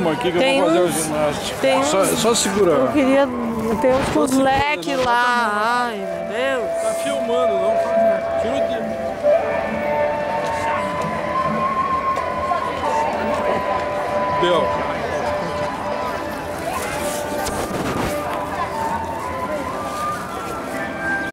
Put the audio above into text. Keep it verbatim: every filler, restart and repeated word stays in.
filma aqui que Tem eu vou fazer uns- a ginástica. tem Só, uns- só segurar. Eu queria ter uns com os segura, leques não, lá. Ai, meu Deus. Tá filmando, não faz. Tira o dedo. Deu.